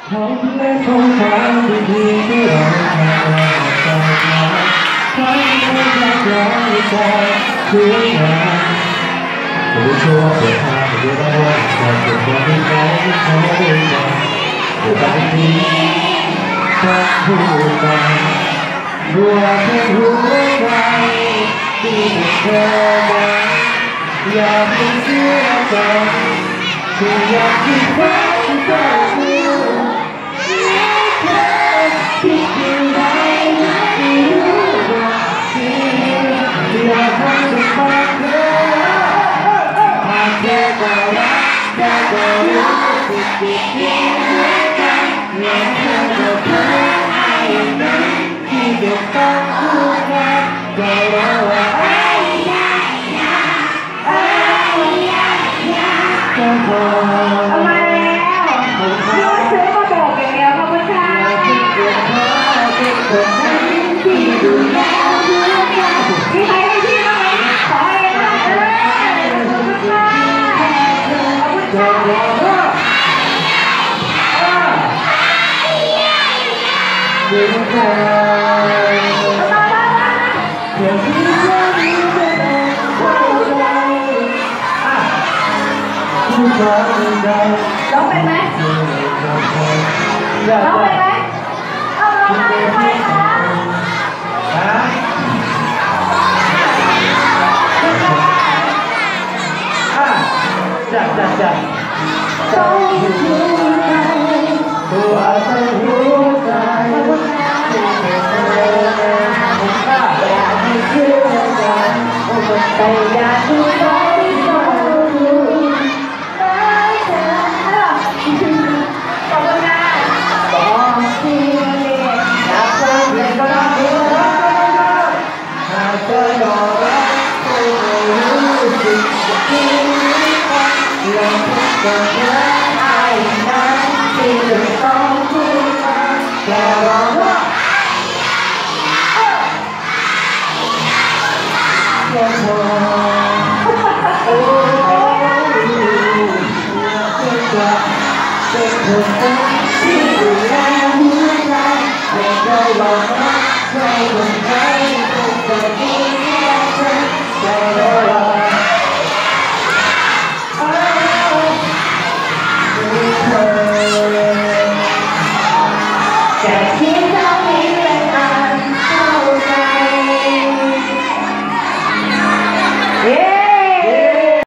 เขาเล่นคงทางที่ดีที่เราทำต่อมาใครไม่อยากย้ายใจทุกอย่างรู้ชัวร์เปิดทางเดียวกันว่าจะเก็บความเป็นเขาเขาได้ยังอยู่บางทีก็พูดกันรัวแค่หัวใจที่เธอมาอยากเป็นเชื่อใจที่อยากที่เขาจะรู้ที่อยู่ในที่รู้ว่าที่อยากให้เป็นมากเกินหากแค่ก็รักแค่ก็รู้สึกดีด้วยกันอยากให้เธอเพื่อให้นั้นที่เด็กต้องพูดกันก็รู้ว่าเอามาแล้วยูซื้อมาบอกอย่างเดียวขอบคุณค่ะที่ดูแลมีใครให้พี่บ้างไหมขอให้ได้ขอบคุณค่ะขอบคุณค่ะดูแลเดี๋ยวพี่จะมีเพื่อนเข้าใจร้องเป็นไหมร้องเป็นไหมเอาร้องให้ใครคะจัดต้องหัวใจตัวใจหัวใจที่เป็นเธออยากให้เชื่อกันแต่อยากดูใจก็รู้ก็เธอไอ้นั้นที่จะต้องพูดกันแค่ร้องว่าแค่พอโอ้ยเป็นคนที่ดูแลหัวใจไม่เคยบอกว่าใครคนไหน